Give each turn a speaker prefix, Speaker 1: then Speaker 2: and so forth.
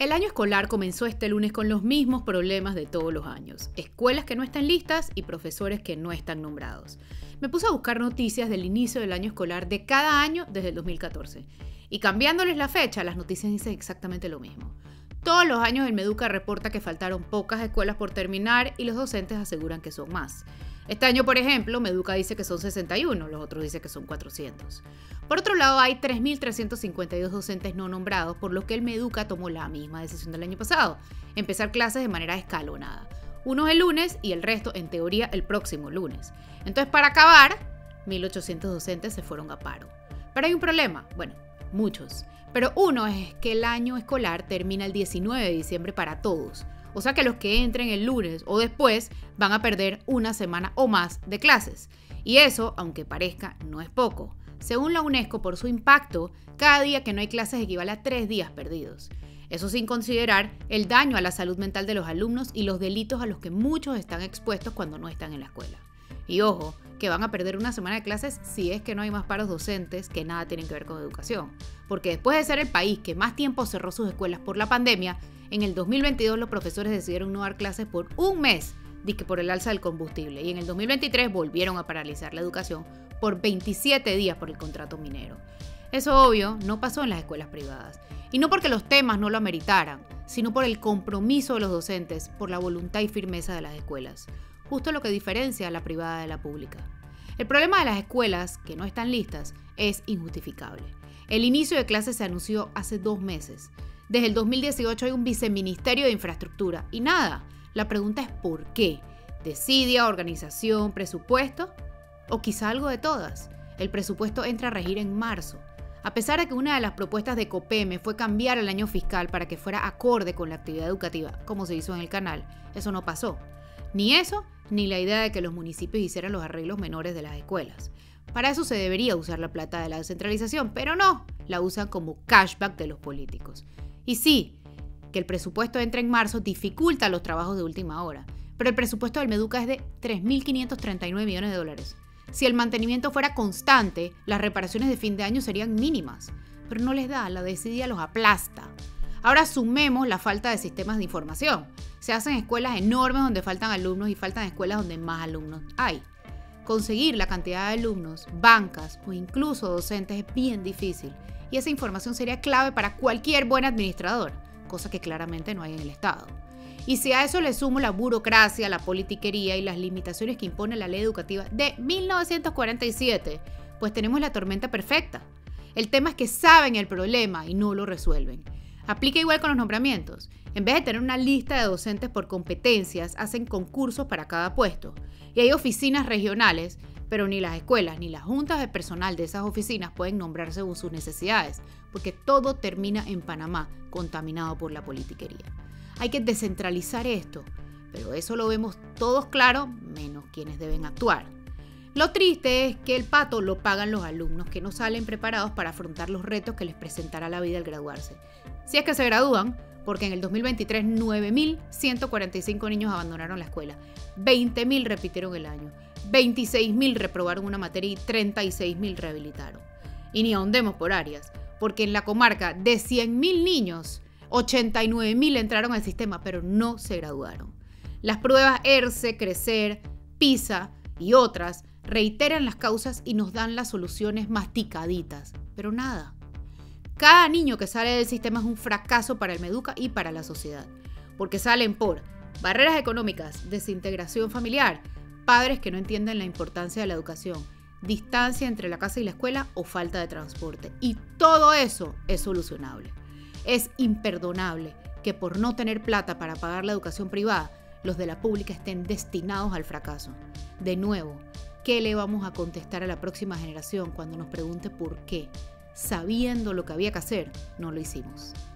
Speaker 1: El año escolar comenzó este lunes con los mismos problemas de todos los años. Escuelas que no están listas y profesores que no están nombrados. Me puse a buscar noticias del inicio del año escolar de cada año desde el 2014. Y cambiándoles la fecha, las noticias dicen exactamente lo mismo. Todos los años el Meduca reporta que faltaron pocas escuelas por terminar y los docentes aseguran que son más. Este año, por ejemplo, Meduca dice que son 61, los otros dicen que son 400. Por otro lado, hay 3.352 docentes no nombrados, por lo que el Meduca tomó la misma decisión del año pasado, empezar clases de manera escalonada. Unos el lunes y el resto, en teoría, el próximo lunes. Entonces, para acabar, 1.800 docentes se fueron a paro. Pero hay un problema, bueno, muchos. Pero uno es que el año escolar termina el 19 de diciembre para todos. O sea que los que entren el lunes o después van a perder una semana o más de clases. Y eso, aunque parezca, no es poco. Según la UNESCO, por su impacto, cada día que no hay clases equivale a 3 días perdidos. Eso sin considerar el daño a la salud mental de los alumnos y los delitos a los que muchos están expuestos cuando no están en la escuela. Y ojo, que van a perder una semana de clases si es que no hay más paros docentes que nada tienen que ver con educación. Porque después de ser el país que más tiempo cerró sus escuelas por la pandemia, en el 2022 los profesores decidieron no dar clases por un mes, dizque por el alza del combustible. Y en el 2023 volvieron a paralizar la educación por 27 días por el contrato minero. Eso obvio no pasó en las escuelas privadas. Y no porque los temas no lo ameritaran, sino por el compromiso de los docentes, por la voluntad y firmeza de las escuelas. Justo lo que diferencia a la privada de la pública. El problema de las escuelas que no están listas es injustificable. El inicio de clases se anunció hace 2 meses. Desde el 2018 hay un viceministerio de infraestructura y nada. La pregunta es ¿por qué? ¿Desidia, organización, presupuesto? ¿O quizá algo de todas? El presupuesto entra a regir en marzo. A pesar de que una de las propuestas de COPEME fue cambiar el año fiscal para que fuera acorde con la actividad educativa, como se hizo en el canal, eso no pasó. Ni eso, ni la idea de que los municipios hicieran los arreglos menores de las escuelas. Para eso se debería usar la plata de la descentralización, pero no, la usan como cashback de los políticos. Y sí, que el presupuesto entre en marzo dificulta los trabajos de última hora, pero el presupuesto del Meduca es de 3.539 millones de dólares. Si el mantenimiento fuera constante, las reparaciones de fin de año serían mínimas, pero no les da, la desidia los aplasta. Ahora sumemos la falta de sistemas de información. Se hacen escuelas enormes donde faltan alumnos y faltan escuelas donde más alumnos hay. Conseguir la cantidad de alumnos, bancas o incluso docentes es bien difícil y esa información sería clave para cualquier buen administrador, cosa que claramente no hay en el Estado. Y si a eso le sumo la burocracia, la politiquería y las limitaciones que impone la ley educativa de 1947, pues tenemos la tormenta perfecta. El tema es que saben el problema y no lo resuelven. Aplica igual con los nombramientos. En vez de tener una lista de docentes por competencias, hacen concursos para cada puesto. Y hay oficinas regionales, pero ni las escuelas ni las juntas de personal de esas oficinas pueden nombrar según sus necesidades, porque todo termina en Panamá, contaminado por la politiquería. Hay que descentralizar esto, pero eso lo vemos todos claro, menos quienes deben actuar. Lo triste es que el pato lo pagan los alumnos que no salen preparados para afrontar los retos que les presentará la vida al graduarse. Si es que se gradúan, porque en el 2023 9.145 niños abandonaron la escuela, 20.000 repitieron el año, 26.000 reprobaron una materia y 36.000 rehabilitaron. Y ni ahondemos por áreas, porque en la comarca de 100.000 niños, 89.000 entraron al sistema, pero no se graduaron. Las pruebas ERCE, Crecer, PISA y otras reiteran las causas y nos dan las soluciones masticaditas, pero nada. Cada niño que sale del sistema es un fracaso para el Meduca y para la sociedad, porque salen por barreras económicas, desintegración familiar, padres que no entienden la importancia de la educación, distancia entre la casa y la escuela o falta de transporte. Y todo eso es solucionable. Es imperdonable que por no tener plata para pagar la educación privada, los de la pública estén destinados al fracaso. De nuevo, ¿qué le vamos a contestar a la próxima generación cuando nos pregunte por qué? Sabiendo lo que había que hacer, no lo hicimos.